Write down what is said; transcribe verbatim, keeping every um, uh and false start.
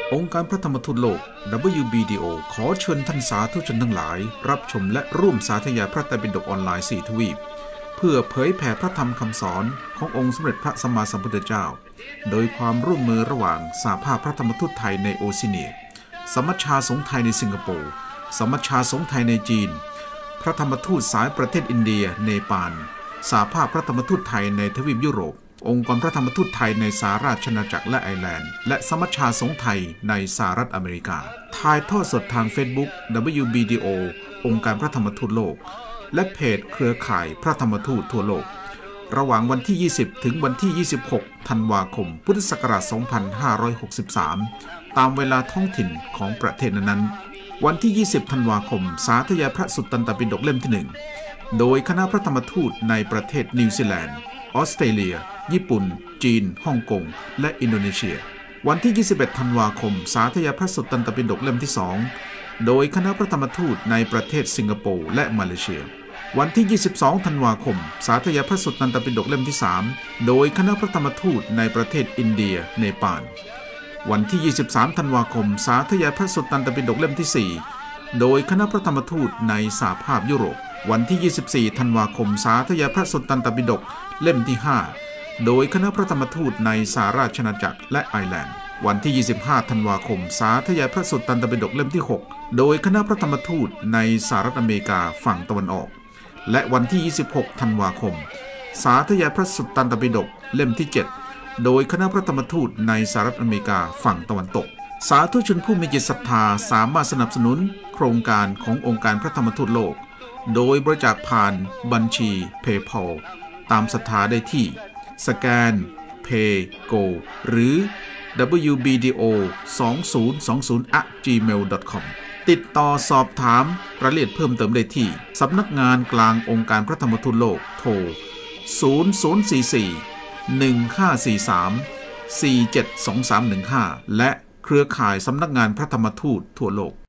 องค์การพระธรรมทูตโลก ดับเบิลยู บี ดี โอ ขอเชิญท่านสาธุชนทั้งหลายรับชมและร่วมสาธยายพระไตรปิฎกออนไลน์สี่ทวีปเพื่อเผยแผ่พระธรรมคำสอนขององค์สมเด็จพระสัมมาสัมพุทธเจ้าโดยความร่วมมือระหว่างสหภาพพระธรรมทูตไทยในโอซิเนียสมัชชาสงฆ์ไทยในสิงคโปร์สมัชชาสงฆ์ไทยในจีนพระธรรมทูตสายประเทศอินเดียเนปาลสหภาพพระธรรมทูตไทยในทวีปยุโรปองค์กรพระธรรมทูตไทยในสหราชอาณาจักรและไอร์แลนด์และสมัชชาสงฆ์ไทยในสหรัฐอเมริกาถ่ายทอดสดทาง Facebook ดับเบิลยู บี ดี โอ องค์การพระธรรมทูตโลกและเพจเครือข่ายพระธรรมทูตทั่วโลกระหว่างวันที่ยี่สิบถึงวันที่ยี่สิบหกธันวาคมพุทธศักราชสองพันห้าร้อยหกสิบสามตามเวลาท้องถิ่นของประเทศนั้นๆวันที่ยี่สิบธันวาคมสาธยายพระสุตตันตปิฎกเล่มที่หนึ่งโดยคณะพระธรรมทูตในประเทศนิวซีแลนด์ออสเตรเลียญี่ปุ่นจีนฮ่องกงและอินโดนีเซียวันที่ยี่สิบเอ็ดธันวาคมสาธยายพระสุตตันตปิฎกเล่มที่สองโดยคณะพระธรรมทูตในประเทศสิงคโปร์และมาเลเซียวันที่ยี่สิบสองธันวาคมสาธยายพระสุตตันตปิฎกเล่มที่สามโดยคณะพระธรรมทูตในประเทศอินเดียเนปาลวันที่ยี่สิบสามธันวาคมสาธยายพระสุตตันตปิฎกเล่มที่สี่โดยคณะพระธรรมทูตในสหภาพยุโรปวันที่ยี่สิบสี่ธันวาคมสาธยายพระสุตตันตปิฎกเล่มที่ห้าโดยคณะพระธรรมทูตในสหราชอาณาจักรและไอร์แลนด์วันที่ยี่สิบห้าธันวาคมสาธยายพระสุตตันตปิฎกเล่มที่หกโดยคณะพระธรรมทูตในสหรัฐอเมริกาฝั่งตะวันออกและวันที่ยี่สิบหกธันวาคมสาธยายพระสุตตันตปิฎกเล่มที่เจ็ดโดยคณะพระธรรมทูตในสหรัฐอเมริกาฝั่งตะวันตกสาธุชนผู้มีจิตศรัทธาสามารถสนับสนุนโครงการขององค์การพระธรรมทูตโลกโดยบริจาคผ่านบัญชี PayPal ตามศรัทธาได้ที่สแกน Pay Go หรือ ดับเบิลยู บี ดี โอ สองพันยี่สิบ อะ จีเมล ดอท คอม ติดต่อสอบถามรายละเอียดเพิ่มเติมได้ที่สำนักงานกลางองค์การพระธรรมทูตโลกโทรศูนย์ ศูนย์ สี่ สี่ หนึ่ง ห้า สี่ สาม สี่ เจ็ด สอง สาม หนึ่ง ห้าและเครือข่ายสำนักงานพระธรรมทูตทั่วโลก